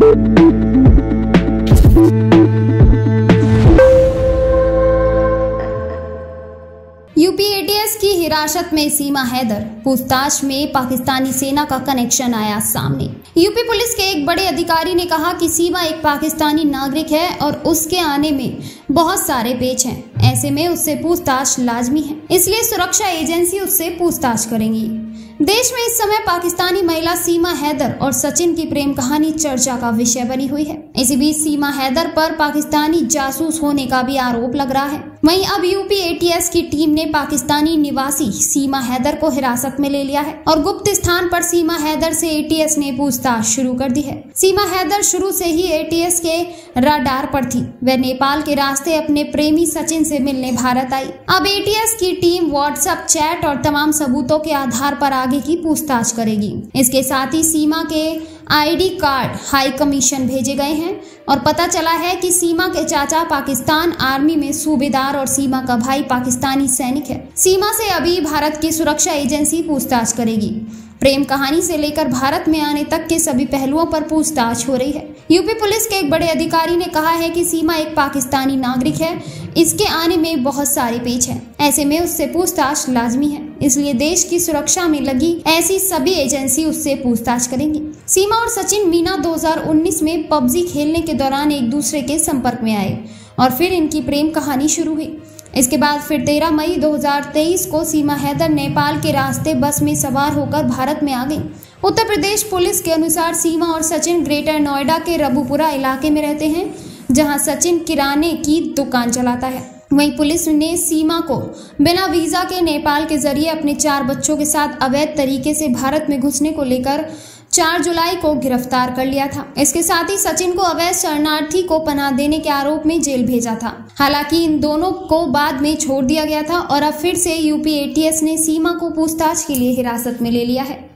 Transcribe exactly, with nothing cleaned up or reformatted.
UP ATS की हिरासत में सीमा हैदर, पूछताछ में पाकिस्तानी सेना का कनेक्शन आया सामने। यूपी पुलिस के एक बड़े अधिकारी ने कहा कि सीमा एक पाकिस्तानी नागरिक है और उसके आने में बहुत सारे पेच हैं। ऐसे में उससे पूछताछ लाजमी है, इसलिए सुरक्षा एजेंसी उससे पूछताछ करेंगी। देश में इस समय पाकिस्तानी महिला सीमा हैदर और सचिन की प्रेम कहानी चर्चा का विषय बनी हुई है। इसी बीच सीमा हैदर पर पाकिस्तानी जासूस होने का भी आरोप लग रहा है। वहीं अब यूपी एटीएस की टीम ने पाकिस्तानी निवासी सीमा हैदर को हिरासत में ले लिया है और गुप्त स्थान पर सीमा हैदर से एटीएस ने पूछताछ शुरू कर दी है। सीमा हैदर शुरू से ही एटीएस के रडार पर थी। वह नेपाल के रास्ते अपने प्रेमी सचिन से मिलने भारत आई। अब एटीएस की टीम व्हाट्सएप चैट और तमाम सबूतों के आधार पर आगे की पूछताछ करेगी। इसके साथ ही सीमा के आईडी कार्ड हाई कमीशन भेजे गए हैं और पता चला है कि सीमा के चाचा पाकिस्तान आर्मी में सूबेदार और सीमा का भाई पाकिस्तानी सैनिक है। सीमा से अभी भारत की सुरक्षा एजेंसी पूछताछ करेगी। प्रेम कहानी से लेकर भारत में आने तक के सभी पहलुओं पर पूछताछ हो रही है। यूपी पुलिस के एक बड़े अधिकारी ने कहा है कि सीमा एक पाकिस्तानी नागरिक है, इसके आने में बहुत सारे पेच हैं। ऐसे में उससे पूछताछ लाजमी है, इसलिए देश की सुरक्षा में लगी ऐसी सभी एजेंसी उससे पूछताछ करेंगी। सीमा और सचिन मीना दो हज़ार उन्नीस में पबजी खेलने के दौरान एक दूसरे के संपर्क में आए और फिर इनकी प्रेम कहानी शुरू हुई। इसके बाद फिर तेरह मई दो हज़ार तेईस को सीमा हैदर नेपाल के रास्ते बस में सवार होकर भारत में आ गई। उत्तर प्रदेश पुलिस के अनुसार सीमा और सचिन ग्रेटर नोएडा के रबुपुरा इलाके में रहते हैं, जहां सचिन किराने की दुकान चलाता है। वहीं पुलिस ने सीमा को बिना वीजा के नेपाल के जरिए अपने चार बच्चों के साथ अवैध तरीके से भारत में घुसने को लेकर चार जुलाई को गिरफ्तार कर लिया था। इसके साथ ही सचिन को अवैध शरणार्थी को पनाह देने के आरोप में जेल भेजा था। हालांकि इन दोनों को बाद में छोड़ दिया गया था और अब फिर से यूपी एटीएस ने सीमा को पूछताछ के लिए हिरासत में ले लिया है।